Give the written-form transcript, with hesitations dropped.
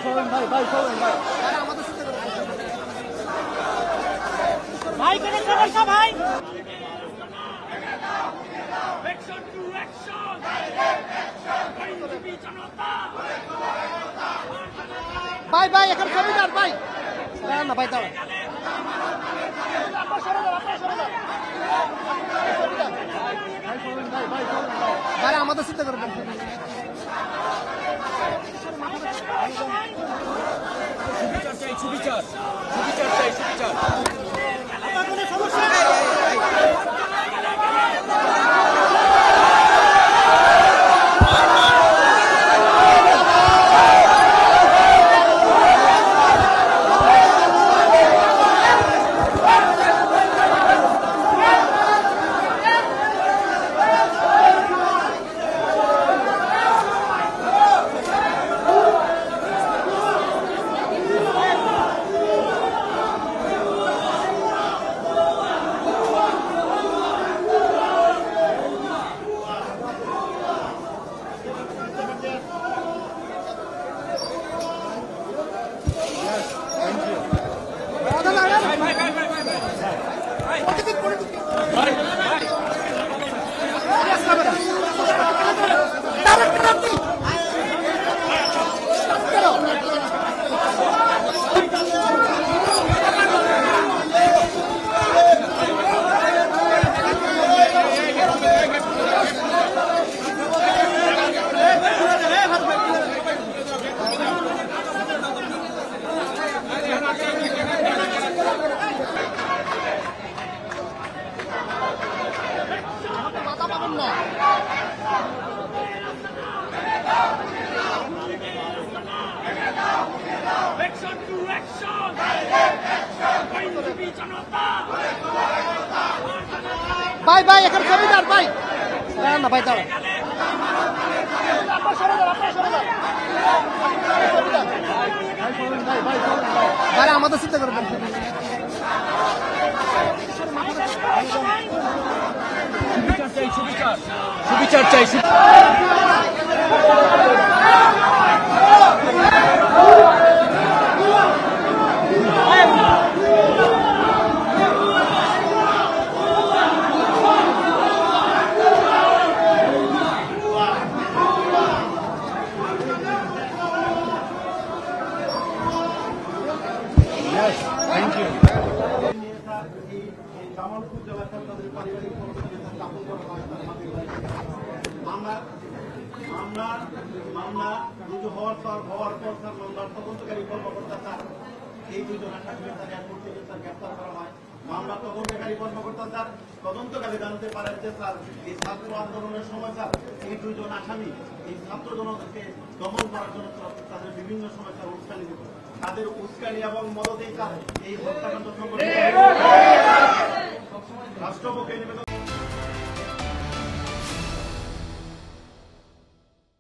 ভাই কেন সমস্যা ভাই? ভাই ভাই এখন ছবি দাঁড় ভাই না ভাই দাঁড়া ভাই আমাদের চিন্তা করবেন সুবিচার ভাই ভাই এখন ছবি দাঁড় ভাই না ভাই দাঁড়া ভাই আমাদের চিন্তা করবেন সুবিচার চাই মামলা রুজু হওয়ার পর মামলার তদন্তকারী কর্মকর্তা স্যার এই দুজন আসামিকে স্যার গ্রেপ্তার করা হয়। মামলা তদন্তকারী কর্মকর্তা স্যার তদন্তকারী জানতে পারেন যে স্যার এই ছাত্র আন্দোলনের সময় স্যার এই দুজন আসামি এই ছাত্র জনতাকে দমন করার জন্য তাদের বিভিন্ন সময় স্যার উস্কানি দিত, তাদের উস্কানি এবং মদতেই স্যার এই হত্যাকাণ্ড সংঘটিত